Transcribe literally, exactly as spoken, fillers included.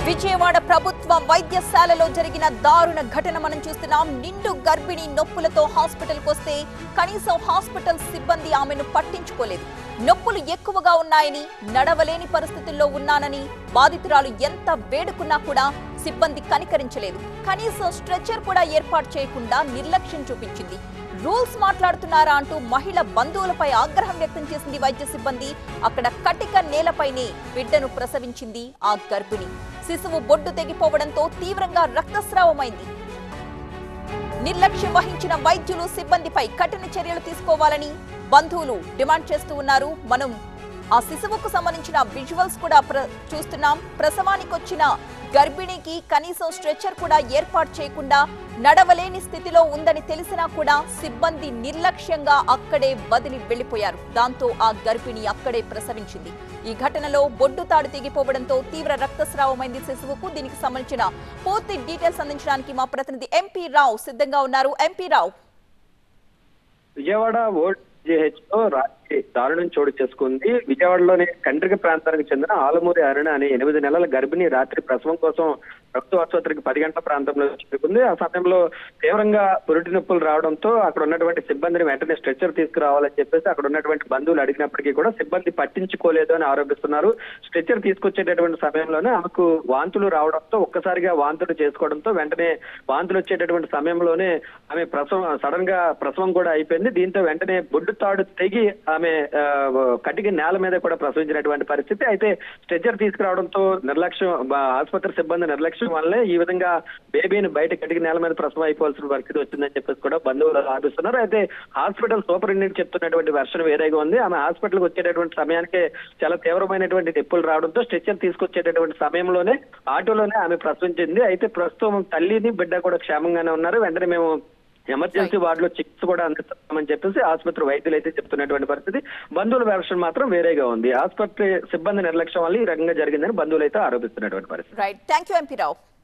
విజయవాడ ప్రభుత్వ వైద్యశాలలో జరిగిన దారుణ ఘటన మనం చూస్తున్నాం. నిండు గర్భిణి నొప్పులతో హాస్పిటల్కి వస్తే కనీసం హాస్పిటల్ సిబ్బంది ఆమెను పట్టించుకోలేదు. నొప్పులు ఎక్కువగా ఉన్నాయని, నడవలేని పరిస్థితుల్లో ఉన్నానని బాధితురాలు ఎంత వేడుకున్నా కూడా సిబ్బంది కనికరించలేదు. కనీసం స్ట్రెచర్ కూడా ఏర్పాటు చేయకుండా నిర్లక్ష్యం చూపించింది. రూల్స్ మాట్లాడుతున్నారా అంటూ మహిళ బంధువులపై ఆగ్రహం వ్యక్తం చేసింది వైద్య సిబ్బంది. అక్కడ కటిక నేలపైనే బిడ్డను ప్రసవించింది ఆ గర్భిణి. శిశువు బొడ్డు తెగిపోవడంతో తీవ్రంగా రక్తస్రావమైంది. నిర్లక్ష్యం వహించిన వైద్యులు సిబ్బందిపై కఠిన చర్యలు తీసుకోవాలని బంధువులు డిమాండ్ చేస్తూ ఉన్నారు. మనం ఆ శిశువుకు సంబంధించిన విజువల్స్ కూడా చూస్తున్నాం. ప్రసవానికి వచ్చిన గర్భిణికి కనీసం స్ట్రెచర్ కూడా ఏర్పాటు చేయకుండా నడవలేని స్థితిలో ఉందని తెలిసినా కూడా సిబ్బంది నిర్లక్ష్యంగా అక్కడే వదిలి వెళ్లిపోయారు. దాంతో ఆ గర్భిణి అక్కడే ప్రసవించింది. ఈ ఘటనలో బొడ్డు తాడు తెగిపోవడంతో తీవ్ర రక్తస్రావమైంది శిశువుకు. దీనికి సంబంధించిన పూర్తి డీటెయిల్స్ అందించడానికి మా ప్రతినిధి ఎంపీ రావు సిద్ధంగా ఉన్నారు. MP Rao, Vijayawada old GH లో రాత్రి దారుణం చోటు చేసుకుంది. విజయవాడలోని కండ్రిక ప్రాంతానికి చెందిన ఆలమూరి అరుణ అనే ఎనిమిది నెలల గర్భిణి రాత్రి ప్రసవం కోసం ప్రభుత్వ ఆసుపత్రికి పది గంటల ప్రాంతంలో చేరుకుంది. ఆ సమయంలో తీవ్రంగా పురిటి నొప్పులు రావడంతో అక్కడ ఉన్నటువంటి సిబ్బందిని వెంటనే స్ట్రెచర్ తీసుకురావాలని చెప్పేసి అక్కడ ఉన్నటువంటి బంధువులు అడిగినప్పటికీ కూడా సిబ్బంది పట్టించుకోలేదు అని ఆరోపిస్తున్నారు. స్ట్రెచర్ తీసుకొచ్చేటటువంటి సమయంలోనే ఆమెకు వాంతులు రావడంతో ఒక్కసారిగా వాంతులు చేసుకోవడంతో వెంటనే వాంతులు వచ్చేటటువంటి సమయంలోనే ఆమె ప్రసవం సడన్ గా ప్రసవం కూడా అయిపోయింది. దీంతో వెంటనే బొడ్డు తాడు తెగి ఆమె కటికి నేల మీద కూడా ప్రసవించినటువంటి పరిస్థితి. అయితే స్ట్రెచర్ తీసుకురావడంతో నిర్లక్ష్యం, ఆసుపత్రి సిబ్బంది నిర్లక్ష్యం వల్లే ఈ విధంగా బేబీని బయట కటికి నేల మీద ప్రసవం అయిపోవాల్సిన పరిస్థితి వచ్చిందని చెప్పేసి కూడా బంధువులు ఆరోపిస్తున్నారు. అయితే హాస్పిటల్ సూపరింటెండెంట్ చెప్తున్నటువంటి వెర్షన్ వేరేగా ఉంది. ఆమె హాస్పిటల్కి వచ్చేటటువంటి సమయానికి చాలా తీవ్రమైనటువంటి నొప్పులు రావడంతో స్ట్రెచర్ తీసుకొచ్చేటటువంటి సమయంలోనే ఆటోలోనే ఆమె ప్రసవించింది. అయితే ప్రస్తుతం తల్లిని బిడ్డ కూడా క్షేమంగానే ఉన్నారు. వెంటనే మేము ఎమర్జెన్సీ వార్డులో చికిత్స కూడా అందిస్తామని చెప్పేసి ఆసుపత్రి వైద్యులు అయితే చెప్తున్నటువంటి పరిస్థితి. బంధువుల వెర్షన్ మాత్రం వేరేగా ఉంది. ఆసుపత్రి సిబ్బంది నిర్లక్ష్యం వల్ల ఈ రకంగా జరిగిందని బంధువులు అయితే ఆరోపిస్తున్నటువంటి పరిస్థితి. Right, thank you MP Rao.